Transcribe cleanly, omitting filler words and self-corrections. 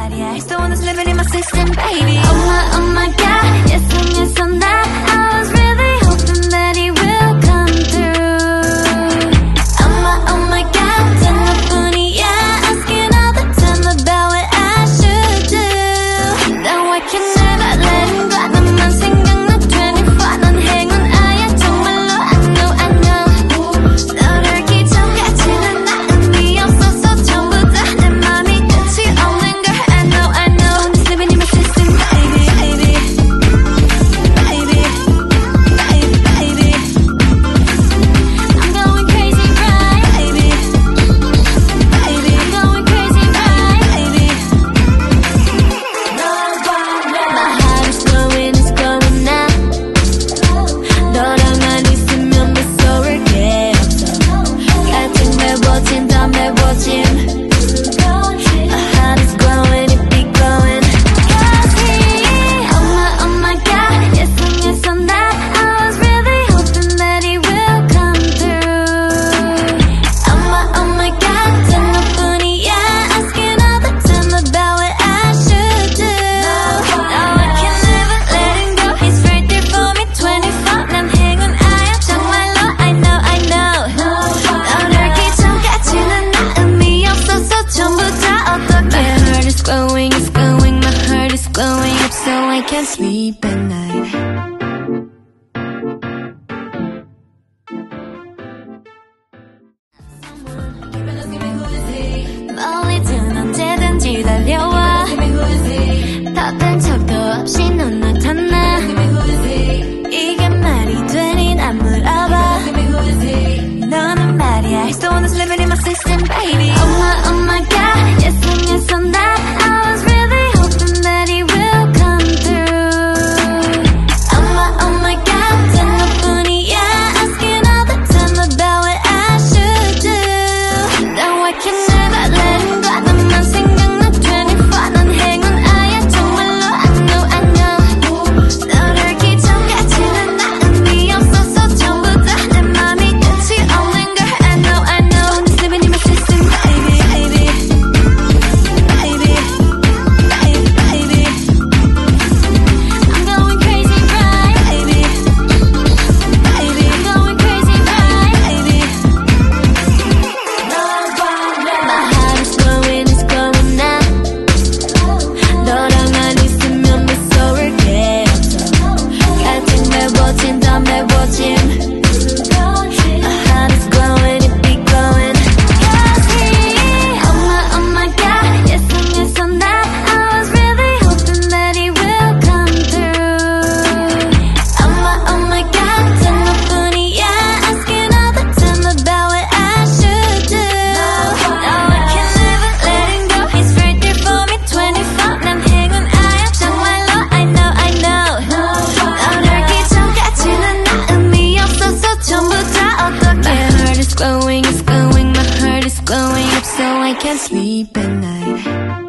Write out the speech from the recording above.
말이야. It's the one that's living in my system, baby. Oh my god, yes or not. I was really hoping that he will come through. Oh my god, 단 너뿐이야. Asking all the time about what I should do. Now I can never let him go. 너만 생각나 24. 넌 행운아야 정말로. I know. 너를 기적같이는 나 의미 없어서 전부 다 내 맘이 끝이 없는 걸. I know. Just living in my system, baby. I'm going crazy, right, baby. I'm going crazy, right, baby. My heart is going now. 너랑만 있으면 무서울 게 없어. 같은 매워진 더 매워짐. My heart is growing, it be growing. Oh my god, yes or not. I was really hoping that he will come through. Oh my god, 단 너뿐이야. Asking all the time about what I should do. Now I can never let him go. He's right there for me 24. 난 행운아야 정말로. I know. 너를 기적같이는 나 의미 없어서 전부 다 어떡해. My heart is glowing, my heart is glowing up so I can't sleep at night. 멀리든 언제든지 달려와. 더딴 척도 없이 넌 나타나. 이게 말이 되니 난 물어봐. 너는 말이야. He's the one that's living in my system, baby. Oh my god, yes or not. I was really hoping that he will come through. Oh my god, 단 너뿐이야. Asking all the time about what I should do. Now I can never let him go. 너만 생각나 24. 넌 행운아야 정말로. I know. 너를 기적같이는 나 의미 없어서 전부 다 내 맘이 끝이 없는 걸. I know. Just living in my system, baby. I'm going crazy, right, baby. I'm going crazy, right, baby. My heart is glowing now. 너랑만 있으면 무서울 게 없어. 같은 매워진 더 매워짐. My heart is glowing, it be glowing. Oh my god, yes or not. I was really hoping that he will come through. Oh my god, 단 너뿐이야. Asking all the time about what I should do. Now I can never let him go. He's right there for me 24. 난 행운아야 정말로. I know. 너를 기적같이는 나 의미 없어서 전부 다 어떡해. My heart is glowing, my heart is glowing up so I can't sleep at night.